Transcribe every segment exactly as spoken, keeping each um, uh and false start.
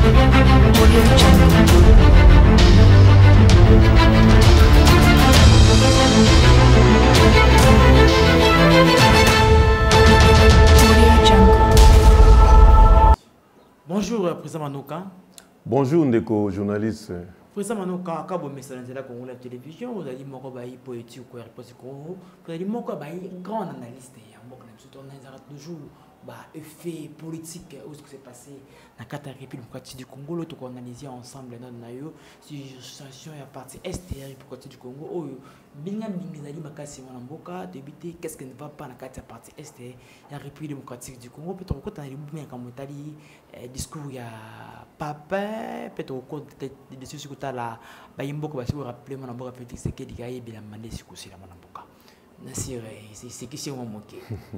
Bonjour, Président Manoka. Bonjour, Ndeko, journaliste. Président Manoka, quand vous mettez dans la Congo la télévision, vous avez dit que vous avez politique ou réponse Congo, vous avez dit que vous avez un grand analyste. Vous avez toujours un effet politique où ce qui s'est passé dans la République démocratique du Congo. Nous avons analysé ensemble notre situation à partir est du Congo. Binga Bingizali Makasi Manamboka, d'éviter qu'est-ce qui ne va pas dans la partie est de la République démocratique du Congo. Peut-être qu'on a bien comme on discours il y a papa, peut-être qu'on a des décisions sur la Bayimboka, parce que vous rappelez Manamboka Félix Sekedi Gaye bien mandé sur la Manamboka. C'est qui c'est mon moqué.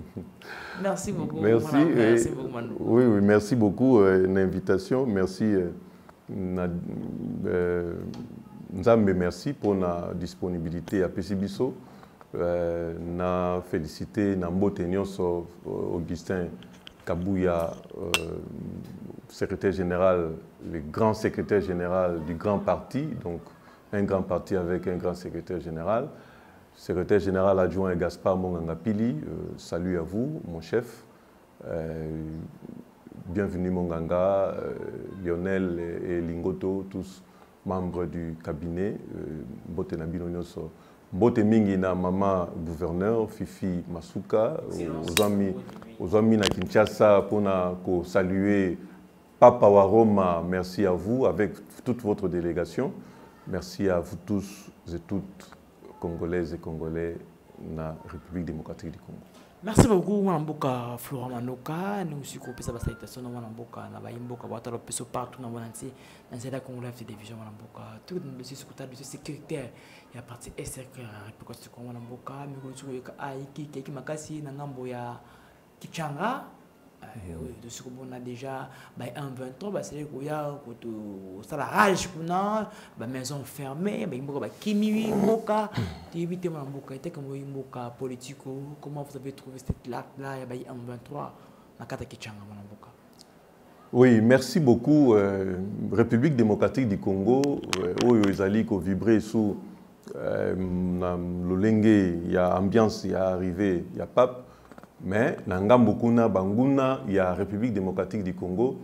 Merci beaucoup. Merci. Merci beaucoup. Oui, oui, merci beaucoup euh, l'invitation. Merci. Euh, na, euh, Nzambe, merci pour la disponibilité à Pessibiso. Euh, na félicité Nambote Nyonso Augustin Kabouya, euh, secrétaire général, le grand secrétaire général du grand parti, donc un grand parti avec un grand secrétaire général. Secrétaire général adjoint Gaspard Mongangapili, euh, salut à vous, mon chef. Euh, bienvenue Monganga, euh, Lionel et, et Lingoto, tous membres du cabinet. Mbote Nabino Nyoso. Mbote Mingina, maman gouverneur, Fifi Masuka, aux amis, aux amis na Kinshasa pour saluer Papa Waroma, merci à vous, avec toute votre délégation. Merci à vous tous et toutes. Congolaises et Congolais dans la République démocratique du Congo. Merci beaucoup, Mboka Florent Manoka. Nous aussi, nous avons fait des salutations à Mboka, Mboka, partout dans le monde entier, dans la Congo Live Télévision, Mboka. Tout le dossier sécuritaire, il y a partie est de la République du Congo, Mboka. Nous avons dit que Makasi, Nangambo, ya Kichanga. De ce qu'on a déjà un vingt-trois, c'est qu'il y a la rage, la maison fermée, Kimi Moka, éviter mon Moka, Moka politique. Comment vous avez trouvé cette lac-là, il y a un vingt-trois, la carte Kichanga, Moka. Oui, merci beaucoup. Euh, République démocratique du Congo, où ils allaient vibrer sous le Lengue, il y a ambiance, il y a arrivé, il y a pape. Mais Nangambokuna Banguna, il y a République démocratique du Congo,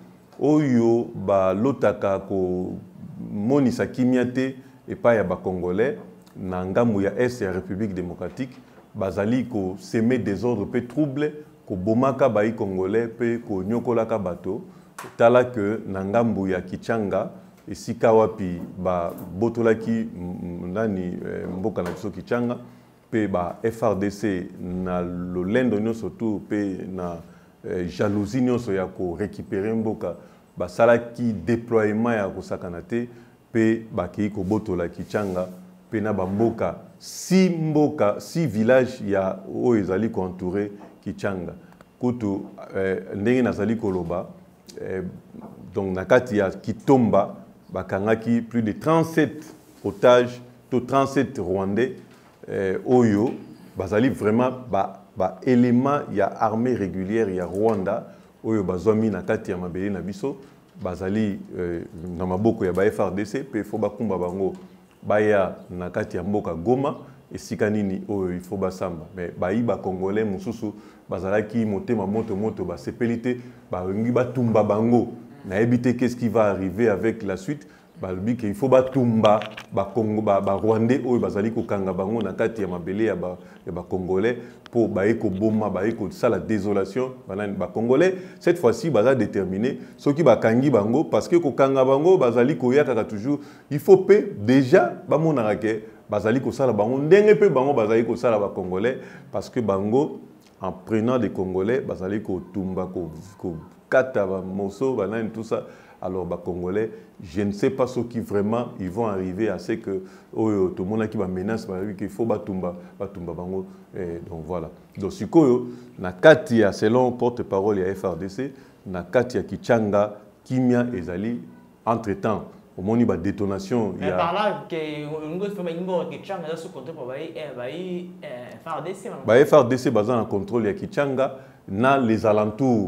Oyo ba lotaka ko monisa kimiate et pas ya ba Congolais, Nangambu ya est ya République démocratique, bazali ko semer des ordres peu troubles, ko bomaka ba i Congolais pe ko nyokolaka bato, tala que Nangambu ya Kichanga et sikawapi ba botolaki nani mboka na biso Kichanga. Pe ba F R D C na lolendo nyonso surtout pe na eh, jalousie nyonso ya ko récupérer mboka ba salaki déploiement ya ko sakanate pe ba ki ko botola Kichanga pe na ba mboka si mboka si village ya o ezali ko entourer Kichanga kutu eh, ndenge nazali koloba eh, donc nakati ya Kitomba ba kangaki plus de trente-sept otages to trente-sept Rwandais. Euh, Oyo, bazali vraiment ba, ba élément ya armée régulière ya Rwanda, Oyo bazomi na kati ya mabele na biso, bazali euh, na maboko ya ba F R D C, pe fo bakumba bango baya na kati ya mboka Goma, esika nini Oyo il faut basamba. Mais bayi ba Congolais mususu bazalaki motema moto moto ba sepelité, ba ngi batumba bango, na ebité qu'est-ce qui va arriver avec la suite. Il faut batumba ba Congo ba Rwandais oyo bazali ko kanga bango na kati ya mabele ya ba ya ba Congolais pour ba eko boma ba eko ça la désolation banani ba Congolais cette fois-ci baza déterminé ceux qui ba kangi bango parce que ko kanga bango bazali ko yaka toujours il faut pe déjà ba monaka ke bazali ko sala bango ndenge pe bango bazali ko sala ba Congolais parce que bango en prenant des Congolais bazali ko tumba ko ko kata ba moso banani tout ça. Alors, les Congolais, je ne sais pas ceux qui vraiment ils vont arriver à ce que oh, tout le monde qui va menace, qu'il faut batumba, batumba bango. Donc voilà. Donc, si na katia selon porte-parole ya F R D C, na katia Kichanga, Kimia et Zali, entre-temps, au moment de la détonation, il y a. Par là, que on fait Kichanga sous contrôle pour F R D C. Bah F R D C basé en contrôle ya Kichanga, na les alentours.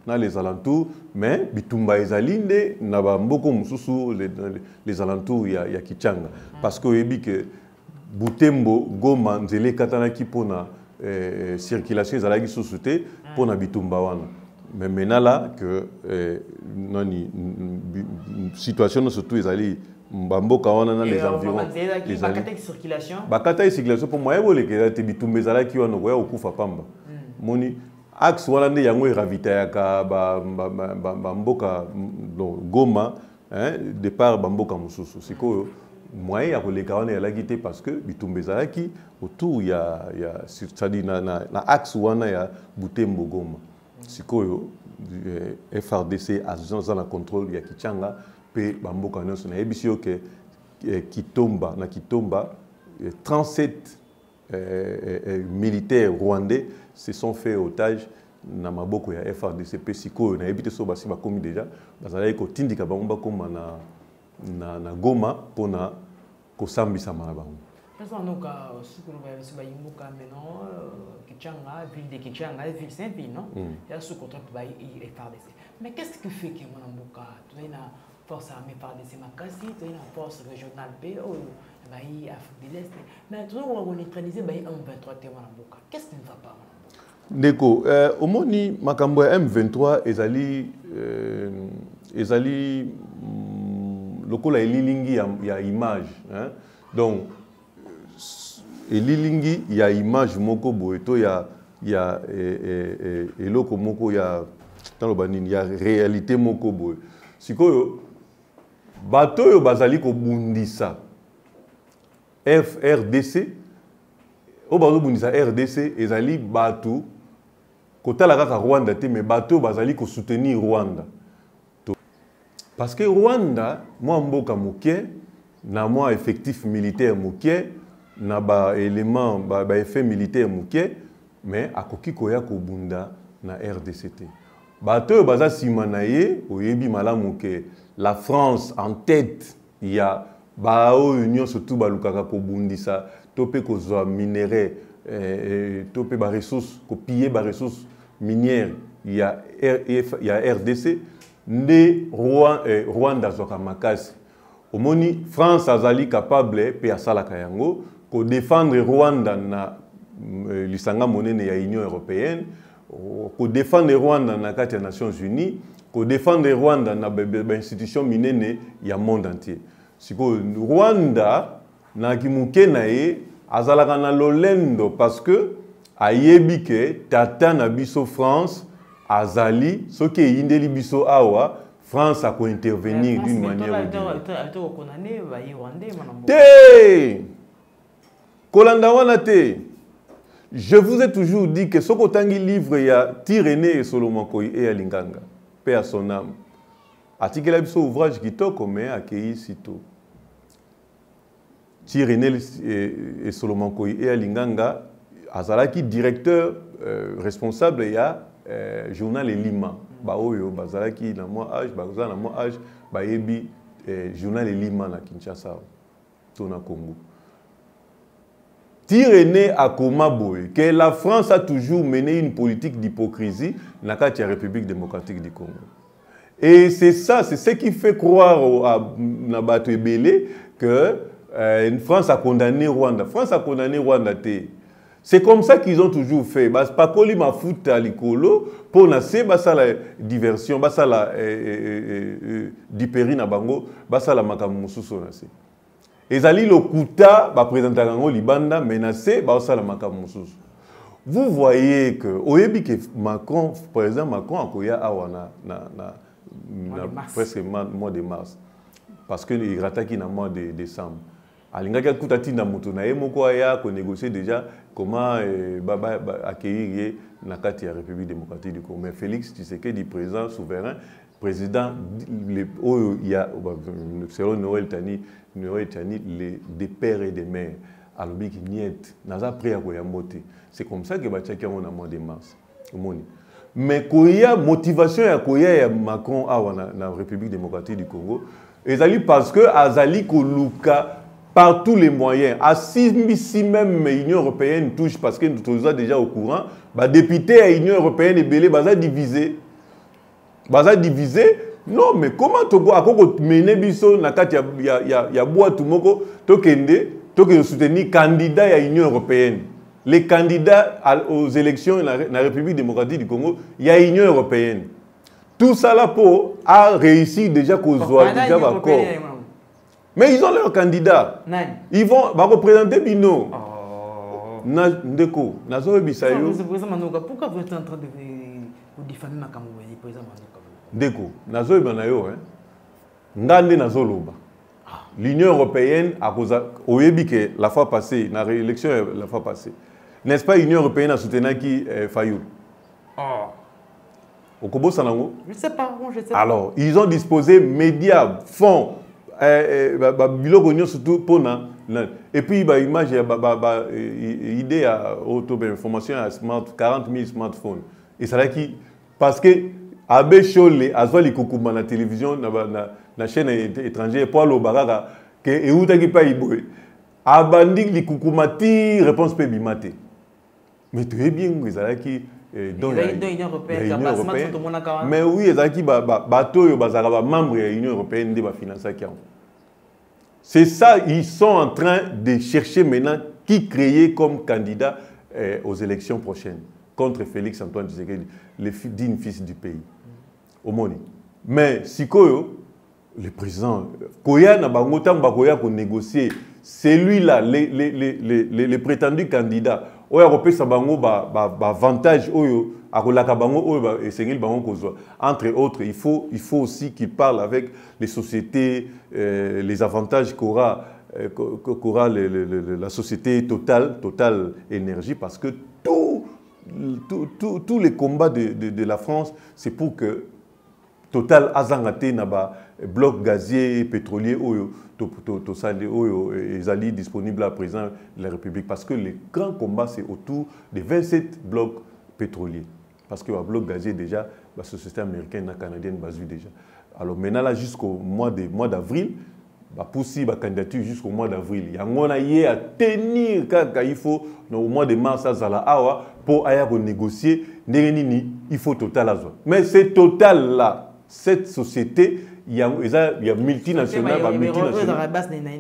dans les alentours, mais bitumba ezalinde na ba mboko mususu les, les alentours ya ya Kichanga parce que yebi que Butembo Goma nzele katana ki pona eh, circulation ezalaki société pona bitumba wana. Mais maintenant là que eh, nani situation surtout ezali Mbamboka wana na les environs les bakata circulation bakata circulation pour moi ebole ke te bitumba ezalaki wana ko ya okufa pamba moni axe wana nde yango eravitayaka ba ba mboka Goma hein départ bamboka mususu sikoyo moyen ya koleka wana yalaki te parce que bitumba ezalaki autour ya ya c'est-à-dire na, na, na axe wana ya Butembo Goma sikoyo F R D C agence na contrôle ya Kichanga pe bamboka nyonso na yebisi ke Kitomba na Kitomba trente-sept euh, euh, militaires rwandais se sont fait otages na maboko ya F R D C pe sikoyo na yebite so basi bakomi déjà bazalaki kotindika bango bakoma na na na Goma pona kosambisa mana bango. Parce donc ce que nous voyons c'est bayimboka maintenant Kichanga ville de Kichanga ville Saint-Ville non il y a ce contrat pour F R D C. Mais qu'est-ce qui fait que mon mboka tu as na force armée F R D C makasi tu as na force régionale P O bayi Afrique de l'Est mais tu on neutraliser bayi M vingt-trois te mon mboka. Qu'est-ce qui ne va pas? Ndeko euh omoni makambo ya M vingt-trois ezali euh, ezali lokola elilingi ya, ya image hein donc elilingi ya image moko boeto ya ya eloko moko ya taloba nini ya réalité moko boe sikoyo bato yo bazali ko bundisa F R D C o bazo bundisa R D C ezali bato kotala kaka Rwanda te mais bato bazali ko soutenir Rwanda. Parce que Rwanda, moi mboka muke, na moi effectif militaire muke, na ba élément ba, ba effet militaire muke, mais akoki koya ko bunda na R D C T. Bato baza simanaye oyebi malamu ke la France en tête, il y a ba union surtout ba lukaka ko bundisa, topé ko zo minerai, eh, topé ba ressources, ko piller ba ressources minières, il y a il y a R D C. Nde Rwanda zoka makasi omoni France azali capable pe asala kayango ko défendre Rwanda na lisanga monene ya Union européenne ko défendre Rwanda na kati ya Nations Unies ko défendre Rwanda na ba institution minene ya monde entier siko Rwanda na kimuke na ye azalaka na lolendo parce que ayebi ke tata na biso France Azali, ce qui est indeli biso awa, France a intervenir d'une manière ou d'une autre. Té Kolanda wana té. Je vous ai toujours dit que ce kotangi livre ya Tirené et Solomon Koyi et Alinganga, paix à son âme. Article la biso ouvrage kitoko mais accueilli sitôt. Tirené et Solomon Koyi et Alinganga, azalaki directeur euh, responsable ya Euh, journal Lima ba oyo bazalaki na moi âge bazala na moi âge ba yebi euh, journal Lima na Kinshasa to na Congo. Tirené à Koma boy que la France a toujours mené une politique d'hypocrisie na kati ya République démocratique du Congo. Et c'est ça, c'est ce qui fait croire à na bato ebele que euh, une France a condamné Rwanda. France a condamné Rwanda té. C'est comme ça qu'ils ont toujours fait. Bas pas koli ma foot à l'icolo pour nasser basa la diversion, basa la diperi na bango, basa la makamususo nasser. Ezali le kuta ba présenter kango libanda menacé basa la makamususo. Vous voyez que oyebi que Macron, président Macron akoya awa na na na, na presque mois de mars parce que il rataki na mois de décembre. Alingaki kutati na mutu na yemoko aya ko négocier déjà comment euh, baba accueillir na kati ya République démocratique du Congo. Mais Félix Tshisekedi président souverain, président il y a selon Noël Tani, Noël Tani les des pères et des mères. alobi ki niet naza prêt à koya moté. C'est comme ça que batiaki on a mois de mars. Omoni. Mais koya motivation ya koya ya Macron awa na, na République démocratique du Congo, ezali parce que azali koluka par tous les moyens. À si même l'Union européenne touche parce que nous sommes déjà au courant, bah député à l'Union européenne est belé baza divisé. baza divisé. Non, mais comment tu peux mener biso na kati ya ya ya ya bois tout moko to kende to que soutenir candidat à l'Union européenne. Les candidats aux élections dans la République démocratique du Congo, il y a l'Union européenne. Tout ça là pour a réussi déjà qu'aux oies déjà d'accord. Mais ils ont leurs candidats. Ils vont va représenter Bino. Na ndeko, na zo bisayo. Pourquoi vous êtes en train de vous diffamer ma Kamoué, président Manuka? Ndeko, na zo banayo hein. Ngande na zo loba. L'Union européenne a causé oyebi que la fois passée, la réélection la fois passée. N'est-ce pas l'Union européenne a soutenu qui Fayoul? Oh. Au Kobo Sanango? Je ne sais pas, moi je sais pas. Alors, ils ont disposé médias, fonds, biloko surtout pour na. Et puis bah image bah bah idée à auto information à smart quarante mille smartphones. Et ça là qui parce que Abbé Cholé azwa li kokuma na télévision na na na chaîne étrangère pour le baraka que et où t'as qui pas iboé. Abandi li kokuma ti réponse pe bimate. Mais tu es bien que ça là qui donc l'Union européenne mais oui ça qui ba bateau yo bazaka ba membre de l'Union européenne de ba financer qui. C'est ça, ils sont en train de chercher maintenant qui créer comme candidat euh, aux élections prochaines contre Félix Antoine Tshisekedi, le digne fils du pays. Au Moni. Mais si Koyo, le président, Koya n'a pas qu'on négocier, c'est lui-là, les, les, les, les, les prétendus candidats, Oya sa bango ba avantage oyo akolaka bango oyo et sengil bango kozwa. Entre autres, il faut il faut aussi qu'il parle avec les sociétés, euh, les avantages qu'aura euh, qu'aura le, le, le, la société Total Total Énergie, parce que tout, tout, tout, tous les combats de, de, de la France, c'est pour que Total azangate naba bloc gazier et pétrolier oyo to to to sali oyo ezali disponible à présent de la République, parce que les grands combats c'est autour des vingt-sept blocs pétroliers, parce que le bloc gazier déjà la société américaine et canadienne basu déjà. Alors maintenant là jusqu'au mois de mois d'avril ba poussi ba candidature jusqu'au mois d'avril. Yango na yé à tenir kaka il faut au mois de mars à zala awa pour aya négocier ndenge nini il faut Total azwa. Mais c'est Total là, cette société, il y a, il y a multinationales, multinationales.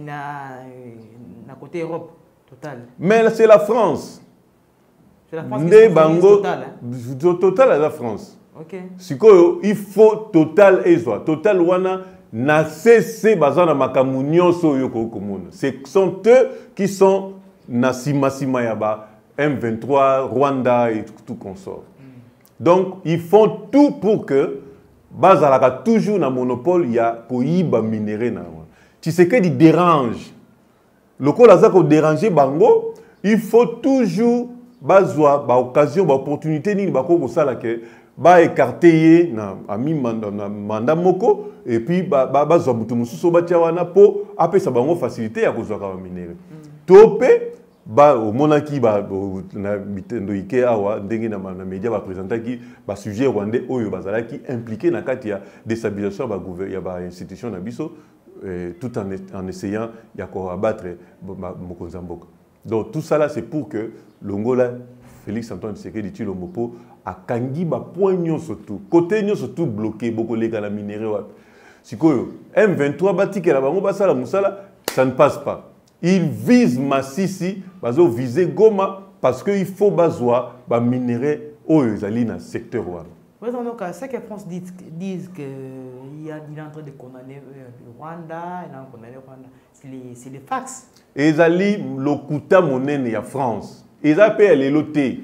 Côté Europe, Total. Mais c'est la France. C'est la France qui Bango, Total. Hein? Total à la France. Ok. Il faut Total et Zoa. Total wana na cessé bazana makamunyo so yoko komuna. Ce sont eux qui sont na sima sima yaba M vingt-trois, Rwanda et tout, tout consort. Mm. Donc ils font tout pour que bazalaka toujours na monopole, il y a koyiba minéré na. Tu sais que il dérange. Le col a ko déranger bango, il faut toujours bazwa ba occasion ba opportunité ni ba ko sala ke ba écarter na ami mandat moko et puis ba bazwa mutu mususu ba tiawana po apesa bango facilité ya kozwa ka minéré. Topé ba au monaki ba na bitendo ike awa ndenge na na média ba présenter ki ba sujet rwandais oyo bazala ki impliqué na kati ya déstabilisation ba gouvernement ya ba institution na biso eh, tout en, en essayant ya ko abattre Mokonzamboka. Donc tout ça là c'est pour que l'Ongola Félix Antoine Tshisekedi Tshilombo Mopo a kangi ba point surtout côté nyo surtout bloqué beaucoup les gars la minéré wa sikoyo M vingt-trois batike la bango basala musala ça ne passe pas. Ils visent Massissi, bazo viser Goma parce qu'il faut bazoa ba minérer au dans secteur rwandais. Oui, donc c'est que France dit disent que il y a il est en train de condamner le Rwanda, il a condamné le Rwanda. C'est les c'est les fax. Ezali lokuta monene ya France. Ezapé les loté.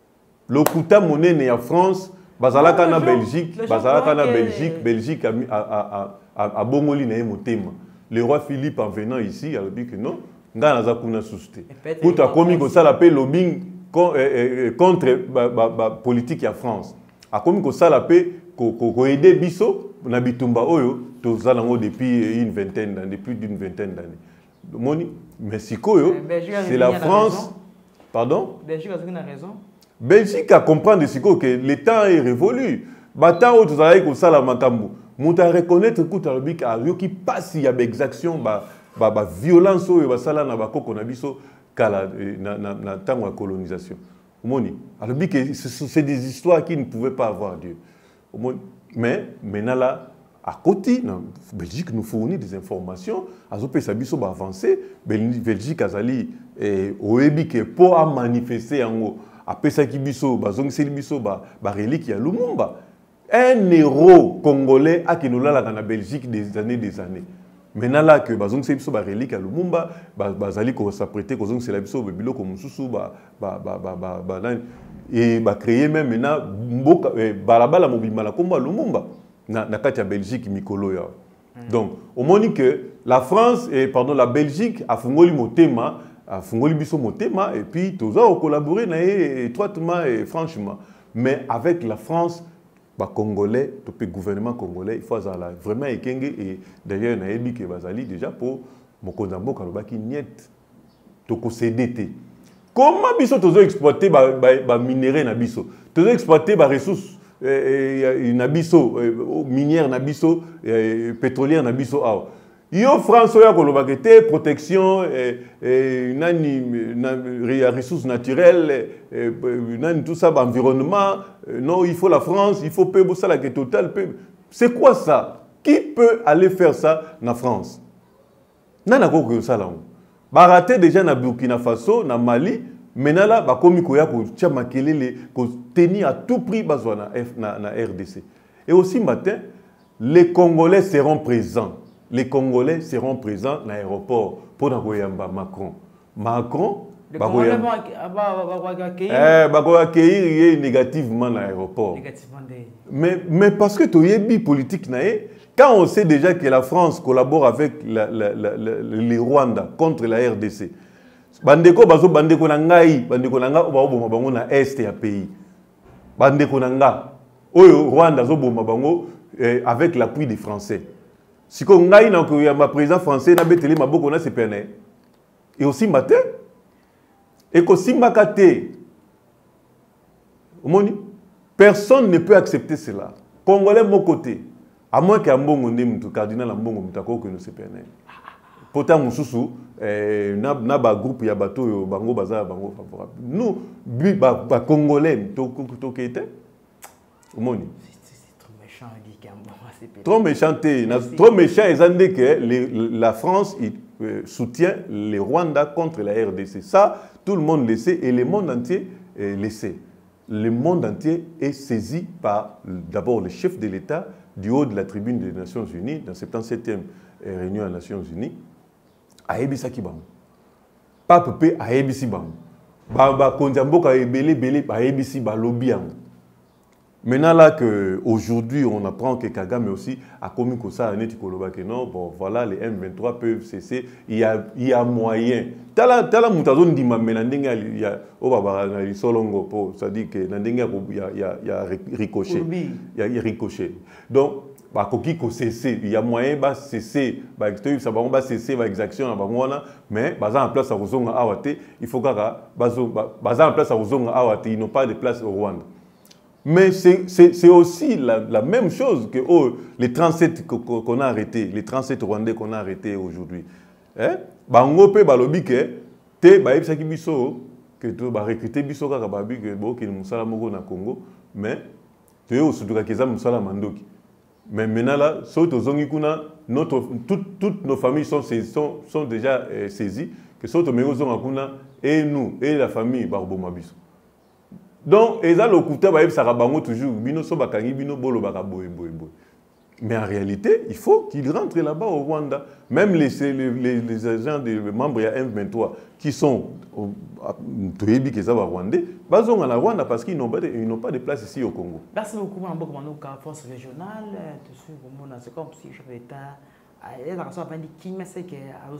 Lokuta monene ya France, bazalaka na Belgique, bazalaka na Belgique, Belgique a a a a bongoli na motema. Le roi Philippe en venant ici, il a dit que non, nga naza kuna susté. Pour ta commis ko sala pe lobbying contre la politique ya France. A commis ko sala pe ko ko aider biso na bitumba oyo to zalango depuis une vingtaine d'années, depuis d'une vingtaine d'années. Moni Mexico yo, c'est la France. Pardon? Belgique a raison. Belgique a comprendre que le temps est révolu. Bata o to zala ko sala makambo. Mouta reconnaître que a qui passe il y a des exactions ba ba violence ou ba sala na ba koko na biso kala na na na temps de colonisation. Omoni alors que c'est des histoires qui ne pouvaient pas avoir Dieu. Omoni Mais maintenant là, à côté, la Belgique nous fournit des informations. Azopé Sabiso va avancer. Belgique azali oebi que pour manifester en haut. Après ça qui biso, bazong seli biso ba ba relique ya Lumumba. Un héros congolais a qui nous l'a dans la Belgique des années des années. Maintenant là que bazong seli biso ba relique ya Lumumba, bazali ko s'apprêter ko zong seli biso bebilo ko mususu ba ba ba ba ba et ba créer même maintenant mboka balabala mobima la komba Lumumba. Na kati ya Belgique mikolo ya. Donc au moment que la France et pardon la Belgique a fungoli motema, a fungoli biso motema et puis tous ont collaboré na étroitement et franchement. Mais avec la France, ba congolais, le gouvernement congolais, il faut azala vraiment ekenge et d'ailleurs na yebi ke bazali déjà pour mokonzambo kalobaki niet toko C D T. Comment biso tozo exploiter ba ba minerai na biso? Tozo exploiter ba ressources nabiso minière nabiso pétrolière nabiso awa yo France ya kolobakete protection nani ressources naturelles nani tout ça environnement non il faut la France il faut peu ça la total c'est quoi ça qui peut aller faire ça na France nana ko ko ça là ba raté déjà na Burkina Faso na Mali. Maintenant là, bah comme il y a ko tenir à tout prix bazwana na na R D C. Et aussi matin, les Congolais seront présents. Les Congolais seront présents dans l'aéroport pour n'akoyamba Macron. Macron les Congolais vont accueillir négativement l'aéroport. Mais mais parce que tu es politique naé, quand on sait déjà que la France collabore avec la, la, la, la, les Rwanda contre la R D C. Bandeko bazo bandeko na ngai bandeko na nga oba oboma bango na est ya pays bandeko na nga oyo Rwanda zo boma bango eh, avec l'appui des Français siko ngai na ko ya ma président français na beteli maboko na C P N et aussi matin et ko simbaka te omoni personne ne peut accepter cela congolais mon côté à moins que mbongo ndem tout cardinal mbongo mutako que no C P N Pourtant, mususu, eh, na na ba groupe ya bato yo bango baza bango favorable. Nous, ba ba congolais to to kete. Omoni. C'est trop méchant dit Gambo. Trop méchanté, trop méchant et que la France il, euh, soutient les Rwandais contre la R D C. Ça, tout le monde le sait et le monde entier euh, le sait. Le monde entier est saisi par d'abord le chef de l'État du haut de la tribune des Nations Unies dans la soixante-septième réunion des Nations Unies. Aebisa Kibam. Pape P. Aebisi Bam. Baba Konzamboka Ebele Bele Aebisi Balobiam. Maintenant là qu'aujourd'hui on apprend que Kagame aussi a commis comme ça que non, bon voilà les M vingt-trois peuvent cesser, il y a, il y a moyen. Tala tala mutazon di mamenandinga il y a au baba na solongo po ça dit que nandinga il y a il y a il y a ricochet. Il y a ricochet. Donc bah koki ko cesser, il y a moyen bah cesser, bah ça va on va cesser bah exaction na bangwana mais baza en place à Ruzonga awate, il faut kaka bazo baza en place à Ruzonga awate, ils n'ont pas de place au Rwanda. Mais c'est aussi la, la même chose que oh, les trente-sept qu'on a arrêtés, les trente-sept Rwandais qu'on a arrêtés aujourd'hui. Hein? Bango pe balobi ke te ba ebisaki biso que to ba recruter biso kaka babi que bo ki musala moko na Congo, mais te yo sutuka keza musala mandoki. Mais maintenant là, soto zongi kuna notre toutes toutes nos familles sont sont, sont déjà euh, saisies que soto meko zonga kuna et nous et la famille barbo biso. Donc, ils ont le coup de toujours, bino so bakangi bino bolo baka boy boy boy. Mais en réalité, il faut qu'ils rentrent là-bas au Rwanda. Même les, les, les, les agents des membres de M vingt-trois qui sont au Rwandais, ils sont en Rwanda parce qu'ils n'ont pas, pas de place ici au Congo. Merci beaucoup, Mambo Manouka, force régionale. C'est comme si le chef d'État a dit qui m'a dit qu'il y a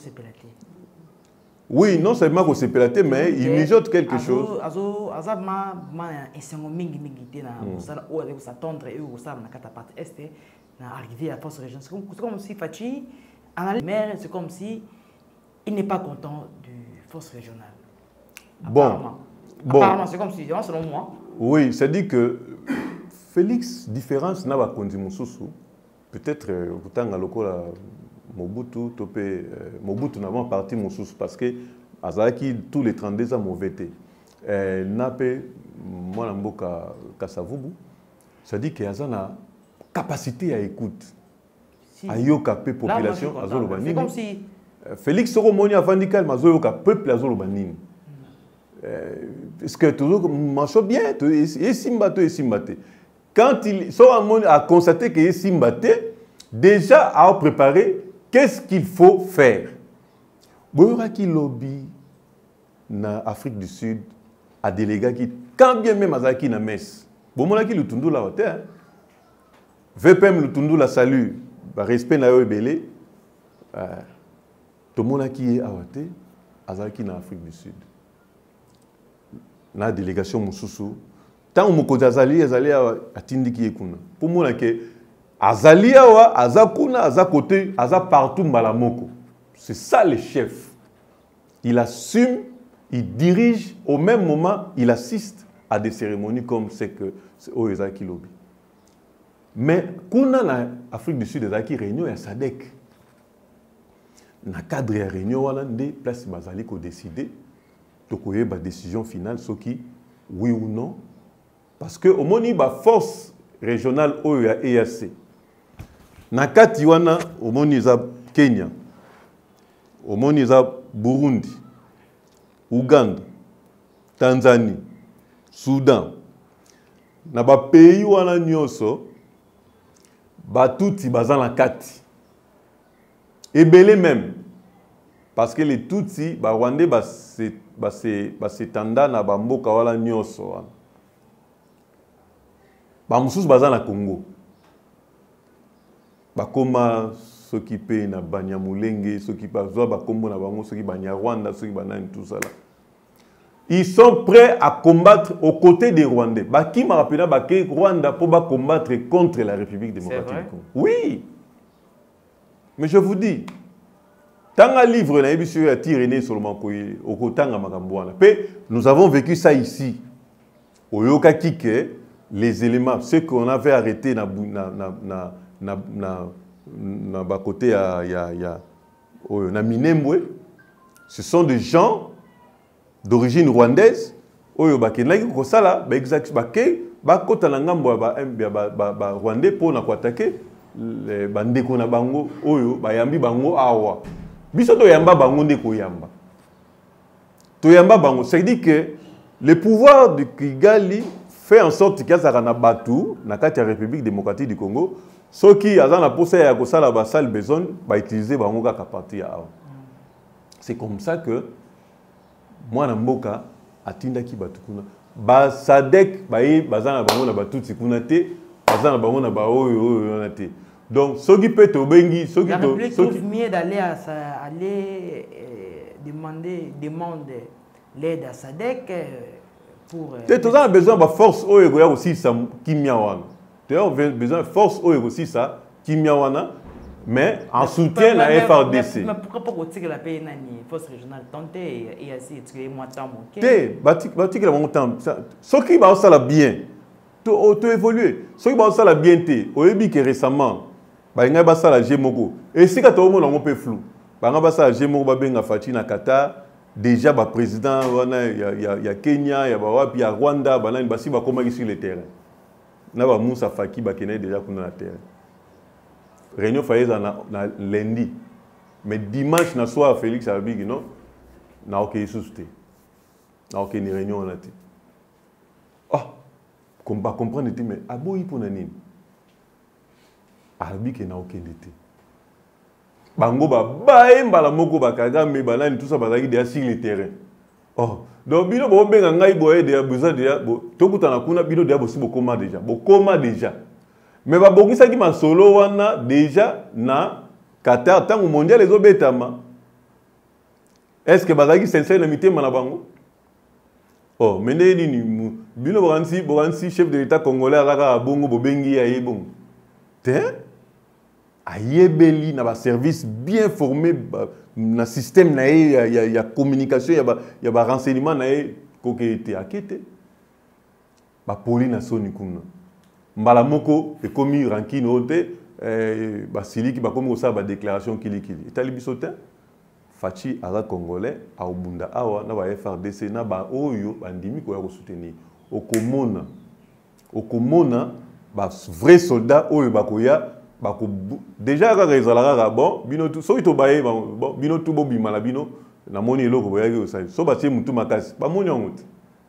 oui, non seulement qu'on s'est pélaté, mais il mijote quelque chose. Azo, azo, ma, ma, esengo mingi mingi te na musala ou avec sa tendre et ou ça na kata partie est na arrivé à force régionale. C'est comme, comme si Fachi, mais c'est comme si il n'est pas content du force régionale. Bon, apparemment, bon. Apparemment, c'est comme si, selon moi. Oui, c'est dit que Félix différence n'a pas conduit mon sous. Peut-être autant à l'okola. Mobutu, topé, Mobutu n'a pas parti mon sous parce que Azaki tous les trente-deux ans mauvais été. Napé, moi n'amboka Kasavubu, ça dit que Azana capacité à écoute. Si. Ayoka pe population azoloba nini. C'est comme si Félix Soromoni avandical mazoyoka peuple azoloba nini. Est-ce que toujours marche bien et simbato et simbate. Quand il Soromoni a constaté que simbate déjà a préparé qu'est-ce qu'il faut faire. Boyora ki lobby na Afrique du Sud a délégué qui quand bien même azaki na messe. Bomona ki lutundu la hote. V P M lutundu la salut. Ba respect na yo ebele. Euh tout le monde qui est à Wate, Azaki na Afrique du Sud. Na délégation Moussoussou. Tant que je Azali, Azali a Tindi qui est kuna. Pour moi, Azali a Azakuna, Azakote, Aza partout Malamoko. C'est ça le chef. Il assume, il dirige, au même moment, il assiste à des cérémonies comme c'est que c'est Oyezaki Lobby. Mais, kuna na Afrique du Sud, Azaki réunion et Sadek. Dans le cadre de la réunion, des places bazali ko décider de la décision finale, ce qui, oui ou non. Parce que au moins, il y a force régionale au E A C. Dans le cadre de au moins, il y a Kenya, au moins, il y a Burundi, Ouganda, Tanzanie, Soudan. Dans les pays où il y a Nyoso, tout est dans la carte. Et belé même, parce que les Tutsis, les Rwandais, c'est tanda na bamboka wala nyoso. Ba mususu baza na Congo. Ba koma s'occuper na Banyamulenge, s'occuper ba ba kombo na bango, s'occuper Banya Rwanda, s'occuper banani tout ça là. Ils sont prêts à combattre aux côtés des Rwandais. Ba qui m'a rappelé ba que Rwanda pour ba combattre contre la République démocratique du Congo. Oui. Mais je vous dis, tant un livre na ebisu ya Tirené seulement koyi okotanga makambwana. Nous avons vécu ça ici. Oyoka kike les éléments ceux qu'on avait arrêtés na na na na na na na ba côté ya ya ya na Minembwe, ce sont des gens d'origine rwandaise. Oyo bakenaki ko sala ba exact ba ke ba kota na ngambo ba ba ba rwandais pour na ko attaquer les bandeko na bango oyo bayambi bango awa biso to yamba bango ndeko yamba to yamba bango ça dit que le pouvoir de Kigali fait en sorte qu'il y a na batu na kati ya République démocratique du Congo ceux qui azana posa ya ko sala ba sale besoin ba utiliser bango ka parti awa. C'est comme ça que moi na mboka atinda ki batu kuna ba sadek ba yi bazana bango na batu tikuna te. Donc, ce qui peut être bengi, ce qui la République trouve mieux d'aller aller demander demande l'aide à Sadek pour. Tu as besoin de force aussi ça Kimyawana. Tu as besoin de force aussi ça Kimyawana, mais en soutien à la F R D C. Mais pourquoi pas que la paix nani force régionale tenter et ainsi tu es moi tant mon. Té, bati bati que la montant. Ce qui va ça la bien. Tu as évolué. Ce qui va ça la bien té. Au début que récemment. Bah il y a pas ça la Gémoko. Et si quand on a un peu flou. Bah il y a pas ça la Gémoko bah ben Fati na Qatar. Déjà bah président il y a il y a il y a Kenya il y a bah puis il y a Rwanda bah là il bah si bah comment sur le terrain. Na bah Moussa Faki bah Kenya déjà qu'on na terrain. Réunion faisait na lundi. Mais dimanche na soir Félix Abigi non. Na ok susté. Na ok ni réunion on a été. Ah comme pas comprendre mais aboyi pour nani. Arabi qui n'a aucun été. Bango ba bae mbala moko ba Kagame banani tout ça bazaki déjà sur le terrain. Oh, donc bino bo benga ngai boye déjà besoin déjà to kutana kuna bino déjà bosi bokoma déjà. Bokoma déjà. Mais ba bongisa ki ma solo wana déjà na Qatar tango mondial les obetama. Est-ce que bazaki sincère na mitema na bango? Oh, mais nini bino boransi boransi chef de l'état congolais azaka bongo bobengi ya yebongo. T'es ayebeli na ba service bien formé na système na il y a communication il y a il y a ba renseignement na ko été akete ba poli na soni kuna mbala moko e komi rankino ote eh ba siliki ba komi osala ba déclaration kili kili etali bisotin Fachi ala congolais a obunda awa na ba F R D C na ba oyo bandimi ko ya ko soutenir okomona okomona ba vrai soldat oyo bakoya bako déjà ka rezala bon bino tout so ito baye bon bino tout bo bimala bino na moni eloko boyaki osali so batie mutu makasi ba moni ongote.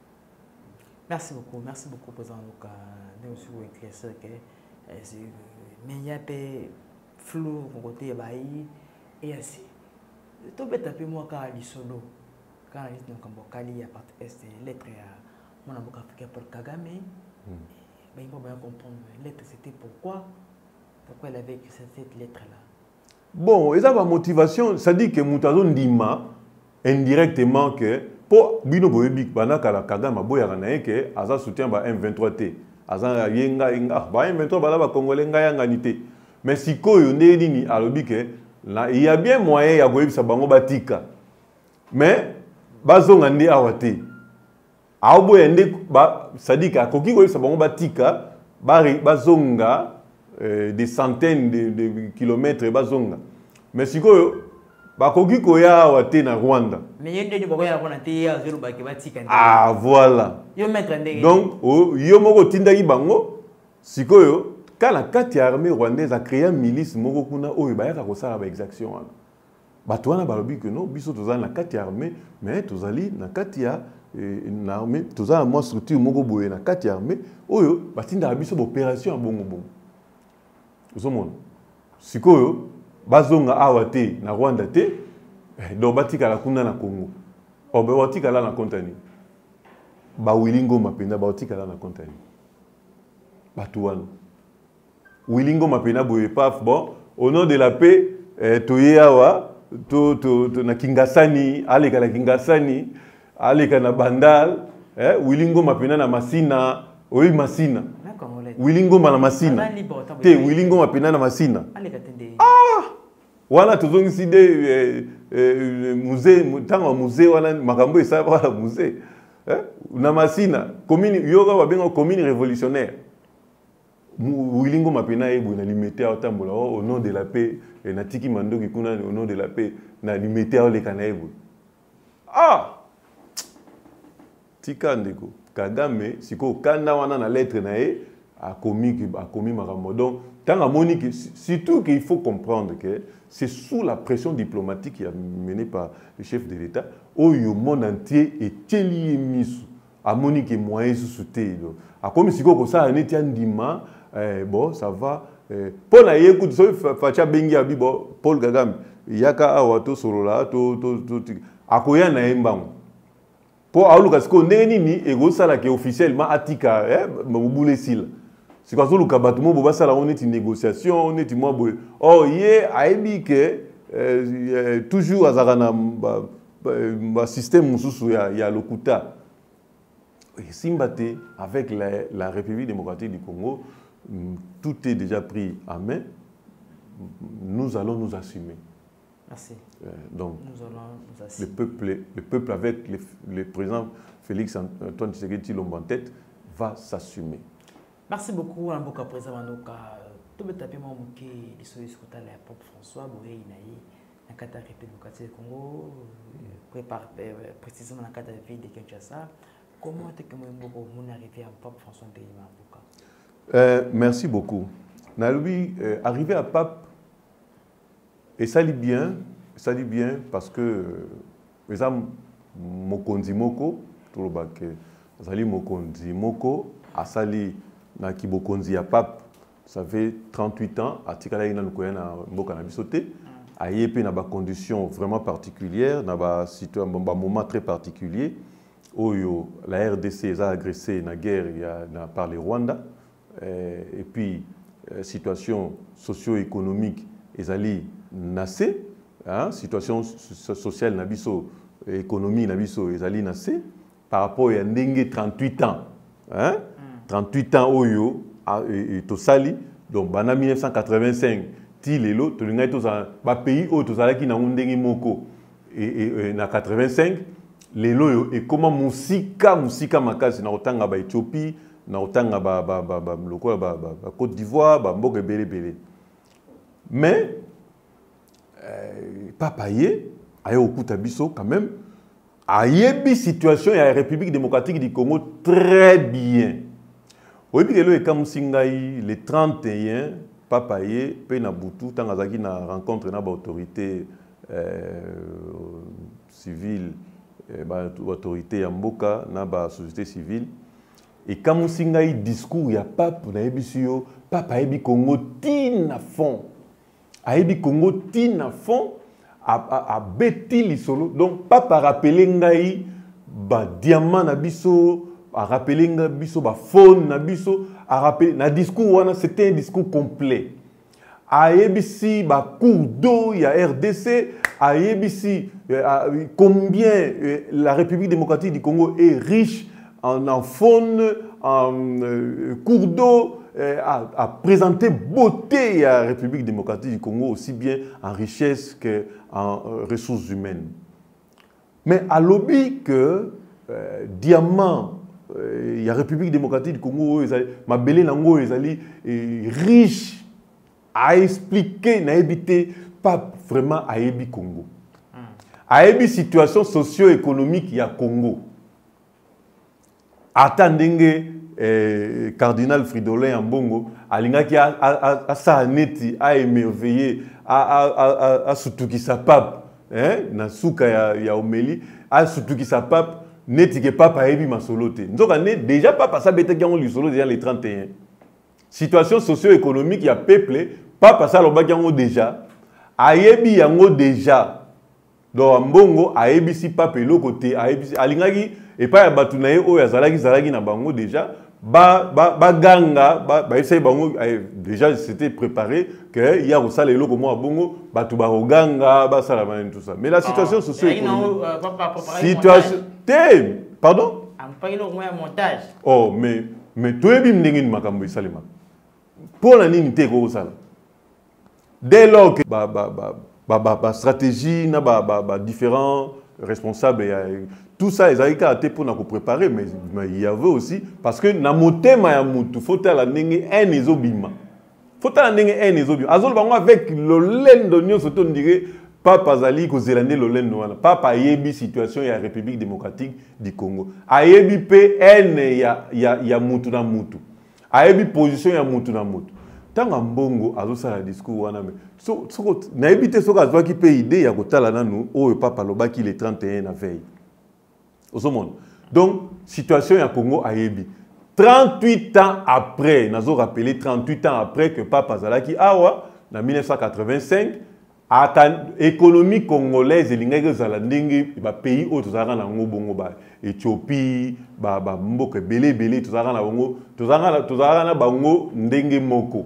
Merci beaucoup, merci beaucoup président Luka. Nous sommes éclaircisseurs que mais il y a peu flou côté bayi et ainsi. Tout bête un peu moi quand il solo quand il dit qu'on Kali à partir est lettre à mon avocat africain pour Kagame. Mais il faut bien comprendre lettre c'était pourquoi pourquoi elle avait écrit cette lettre là. Bon, et ça va motivation, ça dit que Moutazo Ndima indirectement que pour bino boyebik bana kala Kagame boya kana que aza soutien ba M vingt-trois T. Aza yenga yenga ba M vingt-trois bala ba congolais nga yanga nité. Mais si koyo ndeni ni alobi que là il y a bien moyen ya koyebisa bango batika. Mais bazonga ndi awate. Awo boya ndé ba ça dit que koki koyebisa bango batika ba bazonga euh, des centaines de, de kilomètres bazonga. Mais si koyo bakoki koya awate na Rwanda. Mais yende ni bokoya na te ya zero ba ke batika. Ah voilà. Yo mettre ndenge. Donc oh, yo moko tindaki bango sikoyo quand la kati armée rwandaise a créé une milice moko kuna oyo bayaka kosala ba exaction wana. Bato wana balobi que non biso tozali na kati armée mais tozali na kati ya na armée tozali na structure moko boye na kati armée oyo batinda biso ba opération bongo bongo. Ozomona. Sikoyo bazonga awa te na Rwanda te donc batika la kuna na Congo. Obe batika la na kontani. Ba Wilingo mapenda batika la na kontani. Bato wana. Wilingo mapena boye paf bon au nom de la paix eh, toyeawa to to, to na Kingasani aleka na Kingasani aleka na Bandal eh, Wilingo mapena na Masina oyi Masina Wilingo na Masina te Wilingo mapena na Masina ah wana tozongisi de eh, eh, musée tanga musée wana makambo esa wala musée eh, na Masina commune yoga babenga commune révolutionnaire. Wilingo mapena ebo na limité à tambola au nom de la paix et na tiki mando ki kuna au nom de la paix na limité à le kana ebo ah tika ndeko Kagame siko kanda wana na lettre na e a commis a commis makambo donc tant à monique surtout qu'il faut comprendre que c'est sous la pression diplomatique qui a mené par le chef de l'État où le monde entier est lié mis à monique moyen sous souté a comme siko ko ça ne tient ndima. Eh, bon, ça va. Eh, pour la écoute, Facha Bengi Abibo, Paul Kagame, Yaka Awato Sorola, to to to Akoya na Mbang. Pour Auluka, ce qu'on est ni ego sala qui officiellement Atika, eh, Mboule Sil. C'est parce que le Kabatmo Boba Sala, on est une négociation, on est moi. Oh, yeah, Aïbi que toujours à Zarana, un système Moussou, il y a le Kuta. Simbate, avec la, la République démocratique du Congo, tout est déjà pris en main. Nous allons nous assumer. Merci. Euh, donc, nous allons nous assumer. Le peuple, le peuple avec le, le président Félix Antoine Tshisekedi Tshilombo en tête, va s'assumer. Merci beaucoup, Mboka président Manoka. Tout le tapis mon moqué, les solutions que tu as Pape François Bouré Inaï, la carte de la République démocratique du Congo, prépare précisément la carte de la ville de Kinshasa. Comment est-ce que vous arrivez à Pape François Mboka? Euh, merci beaucoup. Naloui, euh, arrivé à Pape, et ça lit bien, ça lit bien parce que les hommes Mokonzi Moko, tout le bac, Zali Mokonzi Moko, a sali na Kibokonzi à Pape, ça fait trente-huit ans, à Tikala ina nukoya na Mboka na bisoté, a yépé na ba conditions vraiment particulières, na ba situation, ba moment très particulier, où la R D C a agressé la guerre par les Rwanda. Et puis, euh, situation socio-économique, ezali nassé, hein, situation sociale nabiso, économie nabiso, ezali nassé, par rapport à ndenge trente-huit ans, hein, trente-huit ans oyo, et tosali, donc bana mille neuf cent quatre-vingt-cinq, ti lelo, to linga to za ba pays o to zalaki na ndenge moko, et na quatre-vingt-cinq, lelo et comment musika musika makasi na otanga ba Éthiopie na otanga ba ba ba ba lokola ba ba Côte d'Ivoire ba mboka belé belé mais euh, papa yé ayo okuta biso quand même ayebi situation ya République démocratique du Congo très bien Oui, puis le Kamusingaï, le trente et un, papa yé, pe na butu, tangazaki na rencontre na ba autorité euh, civile, euh, ba autorité ya mboka, na ba société civile. Et Kamusingaï discours ya pape na ebisio, papa yebi Congo tina fond. A yebi Congo tina fond, a, a, a beti lisolo. Donc papa rappelé ngai ba diamant na biso, a rappelé ngai biso ba phone na biso, a rappelé na discours wana, c'était un discours complet. A yebisi ba cours d'eau ya R D C, a yebisi euh, combien euh, la République démocratique du Congo est riche en, en faune, en euh, cours d'eau, euh, a, a présenté beauté à la République démocratique du Congo, aussi bien en richesse qu'en euh, ressources humaines. Mais à lobby que euh, diamant, il y a la République démocratique du Congo, ma belle nango est riche, à expliquer, n'a évité pas vraiment à Ebi Congo. À Ebi situation socio-économique, il y a Congo. Attendez, eh, cardinal Fridolin en Bongo, alinga qui a a sa neti a émerveillé, a a a a surtout qui sa pape, hein, na souka ya ya omeli, a surtout qui sa pape, neti que papa Ebi masolote. Donc déjà papa ça bête qui ont lu solo déjà les trente et un. Situation socio-économique, il y a peuple, papa ça le bagango déjà, ayebi yango déjà. Donc mbongo ayebi si papa le côté ayebi si alingaki et pas ya batunaye o ya zalaki zalaki na bango déjà ba ba ba ganga ba ba essaye bango déjà c'était préparé que il y a aussi les locaux moi bongo batu ba ganga ba salama tout ça. Mais la situation ah, socio-économique situation té pardon pas un montage. Oh mais mais toi ebi mndengini makambo isalema. Pour la nini te ko sala. Dès lors que ba ba ba ba ba, ba stratégie na ba ba, ba différents responsables et, tout ça ils avaient été pour nous préparer mais, mais il y avait aussi parce que na motema ya mutu faut la ndenge un ezobima. Faut la ndenge un ezobima. Azol bango avec le lendo nyo soto ndire papa zali ko zelande le lendo wana. Papa yebi situation ya République démocratique du Congo. Ayebi pe en ya ya ya mutu na mutu. Ayebi position ya mutu na mutu. Tanga mbongo azosa la discours wana me so so na ebité so ka zwa ki pe idée ya kotala nanu o papa lobaki le trente et un na veille au monde. Donc situation ya Congo ayebi trente-huit ans après nazo rappeler trente-huit ans après que papa zalaki awa na mille neuf cent quatre-vingt-cinq ata économie congolaise elingaki zala ndenge ba pays autres zalaka na ngo bongo ba Éthiopie ba ba mboka belé belé tozalaka na bongo tozalaka tozalaka na bango ndenge moko.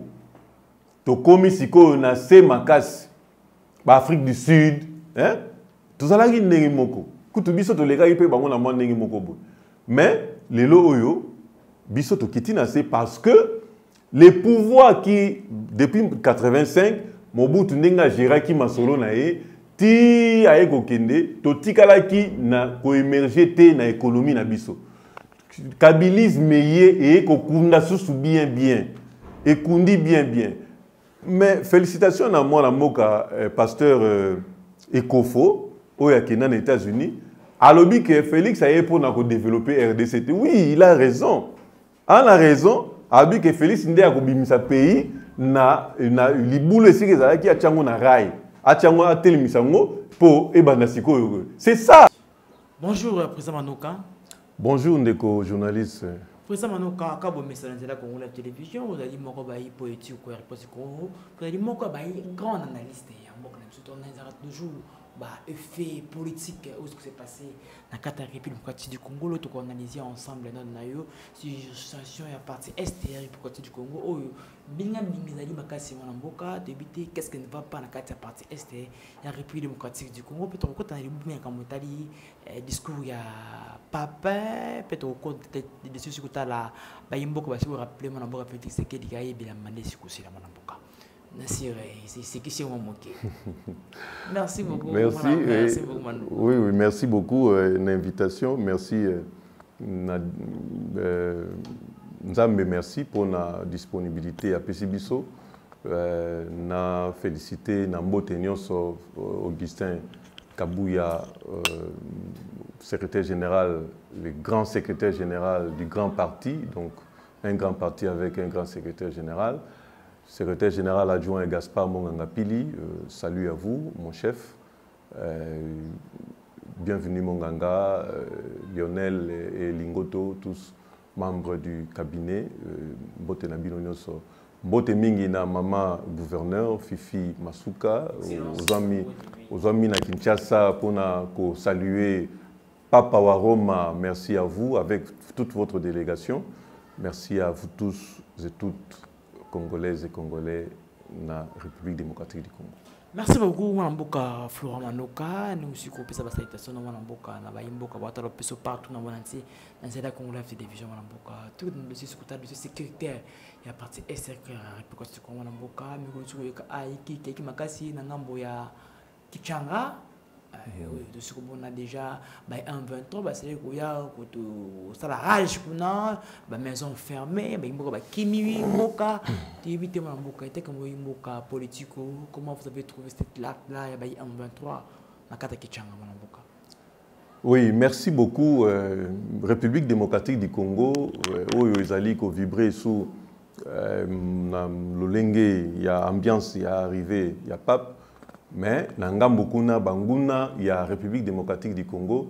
Tokomi siko na se makasi ba Afrique du Sud hein tozalaki ndenge moko kutu biso to leka ipe bango na mwa ndenge moko bo mais lelo oyo biso to kiti na se parce que les pouvoirs qui depuis quatre-vingt-cinq Mobutu ndenga géraki masolo na ye ti aye kokende to tikalaki na ko émerger te na économie na biso kabilisme ye et kokunda susu bien bien et kundi bien bien. Mais félicitations à moi, la euh, pasteur euh, Ekofo, au Yakena, aux États-Unis. À l'objet que Félix a pour développer R D C. Oui, il a raison. Il a raison. À l'objet que Félix a développé sa pays, na na liboule si que ça qui a tchango na rai, a tchango a tel misango pour ebanasiko. C'est ça. Bonjour, président Manoka. Bonjour, Ndeko, journaliste. Président Manoka, quand vous mettez la Congo la télévision, vous allez moko bayi poétique ou réponse Congo, vous allez moko bayi grand analyste. Moko na surtout on a toujours bah effet politique où ce qui s'est passé dans la République démocratique du Congo, l'autre qu'on analysé ensemble dans nayo situation ya partie est et République du Congo. Oh binga binga zali makasi mwana mboka débiter qu'est-ce qui ne va pas dans la partie est et la République démocratique du Congo. Peut-être quand on a les mouvements comme Italie discours ya papa peut-être au compte des choses que tu la ba yimboka ba si vous rappeler mwana mboka peut-être c'est que diga yebila mandé sikosi la mwana mboka. C'est qui c'est mon moqué. Merci beaucoup. Merci, voilà, merci beaucoup. Oui, oui, merci beaucoup euh, l'invitation. Merci. Euh, na, euh, merci pour la disponibilité à P C Bisso. Euh, na félicité Nambote Nyonso Augustin Kabouya, euh, secrétaire général, le grand secrétaire général du grand parti, donc un grand parti avec un grand secrétaire général. Secrétaire général adjoint Gaspard Monganga-Pili, euh, salut à vous, mon chef. Euh, bienvenue Monganga, euh, Lionel et, et Lingoto, tous membres du cabinet. Mbote na bino nyonso. Mbote mingi na maman gouverneur Fifi Masuka, aux amis, aux amis na Kinshasa pour ko saluer Papa Waroma, merci à vous avec toute votre délégation. Merci à vous tous et toutes, Congolaises et Congolais, dans la République démocratique du Congo. Merci beaucoup, Mwanamboka Florent Manoka. Nous aussi, nous avons salutation dans Mwanamboka, dans Mwanamboka, dans partout dans le monde entier, dans la Congolaise télévision Mwanamboka. Tout le dossier sécuritaire, il y a partie S R K, la République du Congo Mwanamboka, mais aussi il y a Aiki, Keki Makasi, Nangambo ya Kichanga. De ce qu'on a déjà un vingt-trois, c'est qu'il y a la rage, la maison fermée, il y a Kimi, Moka, éviter mon Moka, Moka politique. Comment vous avez trouvé cette acte-là, il y a un vingt-trois, la carte Kichanga, Moka. Oui, merci beaucoup. Euh, République démocratique du Congo, où ils allaient vibrer sous le Lengue, il y a ambiance, il y a arrivé, il y a pape. Mais nangambo kuna banguna ya République démocratique du Congo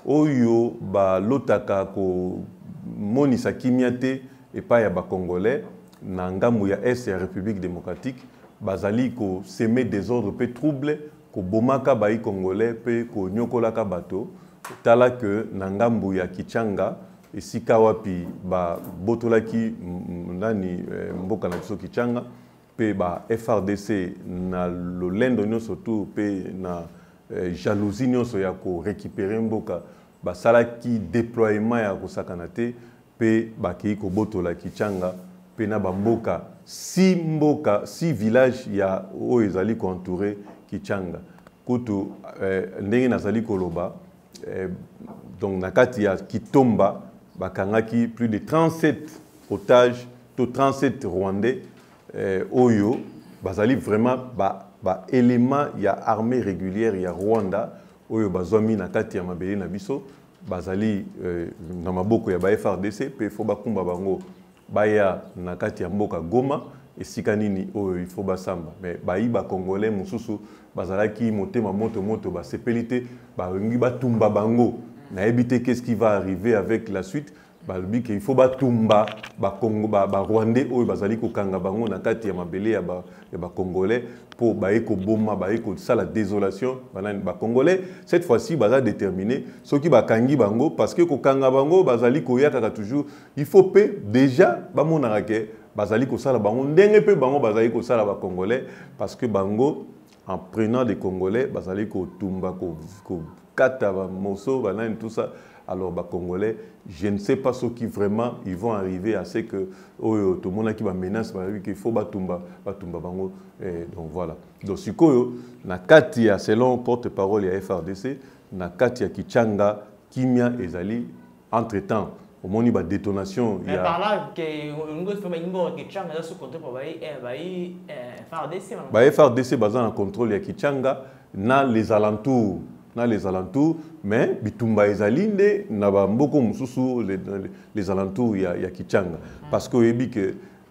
oyo ba lotaka ko monisa kimiate et pas ya ba congolais nangambo ya est ya République démocratique bazali ko semer des ordres pe trouble ko bomaka ba i congolais pe ko nyokolaka bato tala que nangambo ya Kichanga esika wapi ba botolaki nani mboka na biso Kichanga pe ba F R D C na lolendo nyonso surtout pe na eh, jalousie nyonso ya ko récupérer mboka ba salaki déploiement ya ko sakanate pe ba ki ko botola Kichanga pe na ba mboka si mboka si village ya o ezali ko entourer Kichanga kutu eh, ndenge nazali koloba eh, donc nakati ya Kitomba bakangaki plus de trente-sept otages to trente-sept rwandais. Euh, Oyo, bazali vraiment ba, ba élément ya armée régulière ya Rwanda, Oyo bazomi na kati ya mabele na biso, bazali euh, na maboko ya ba F R D C, pe fo bakumba bango baya na kati ya mboka Goma, esika nini Oyo il faut basamba. Mais bayi ba Congolais mususu bazalaki motema moto moto ba sepelite, ba ngi batumba bango, na ebite qu'est-ce qui va arriver avec la suite. Il faut batumba ba Congo ba Rwandais oyo bazali ko kanga bango na kati ya mabele ya ba ya ba Congolais pour ba eko boma ba eko ça la désolation ba Congolais cette fois-ci baza déterminé ceux qui ba kangi bango parce que ko kanga bango bazali ko yaka toujours il faut pe déjà ba monaka ke bazali ko sala bango ndenge pe bango bazali ko sala ba Congolais parce que bango en prenant des Congolais bazali ko tumba ko ko kata ba moso ba nan tout ça. Alors, les Congolais, je ne sais pas ceux qui vraiment ils vont arriver à ce que oh, tout le monde qui va menacer qu'il faut batumba batumba bango. Donc voilà. Donc si na katia selon porte-parole ya F R D C, na katia Kichanga, Kimia ezali entre-temps au moment ba détonation il y a par là que ngo fait ngo Kichanga sous contrôle pour baï baï F R D C. Ba F R D C bazan en contrôle ya Kichanga na les alentours. Dans les alentours, mais bitumba ezalinde na ba mboko mususu les, les alentours ya, ya Kichanga parce que ebi que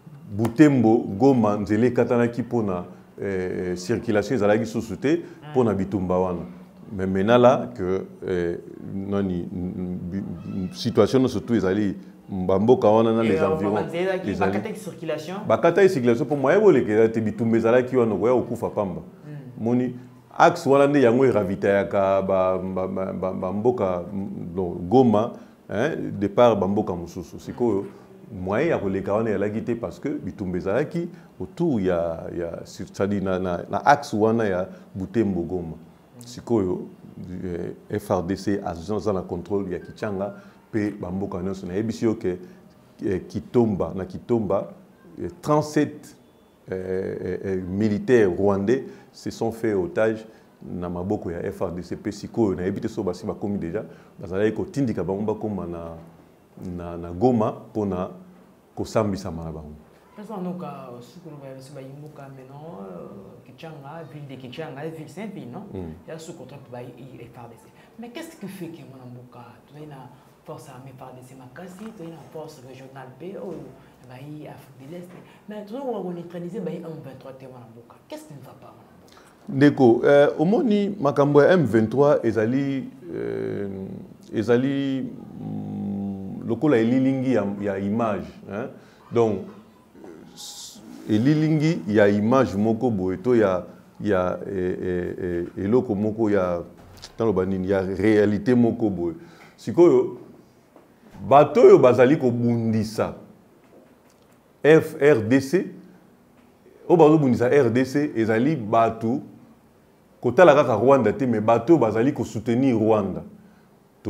Butembo Goma nzele katana ki pona eh, circulation ezalaki susute pona bitumba wana mais maintenant là que eh, nani situation surtout ezali mboka wana na les environs les bakata circulation bakata circulation pour moi ebole ke te bitumba ezalaki wana ko ya okufa pamba moni axe wana nde yango eravitayaka ba ba mboka Goma hein départ ba mboka mususu sikoyo moyen ya koleka wana yalaki te parce que bitumba ezalaki autour ya ya c'est-à-dire na, na, na axe wana ya Butembo Goma sikoyo F R D C agence na contrôle ya Kichanga pe ba mboka nyonso na yebisi yo ke Kitomba na Kitomba trente-sept euh, euh, militaires rwandais se sont fait otages na maboko ya F R D C P sikoyo na ebite so basi ba komi déjà bazala ko tindika bango ba koma na na na Goma pona ko sambisa mana bango. Parce que nous ka sukuru ba se ba yimbuka maintenant Kichanga ville de Kichanga ville Saint-Ville non il y a sous contrôle ba F R D C. Mais qu'est-ce qui fait que mon mboka tu as une force armée F R D C makasi tu as une force régionale P Baï Afrique de l'Est. Mais tout le monde va neutraliser Baï M vingt-trois Tewanamboka. Qu'est-ce qui ne va pas? Ndeko, euh, au moni makambo ya M vingt-trois ezali euh, ezali mm, lokola elilingi ya, ya image, hein? Donc elilingi ya image moko boeto ya ya e e eloko moko ya talo banini ya réalité moko boe. Sikoyo bato yo bazali ko bundisa F R D C o bazo bundisa R D C ezali bato kotala kaka Rwanda te mais bato bazali ko soutenir Rwanda.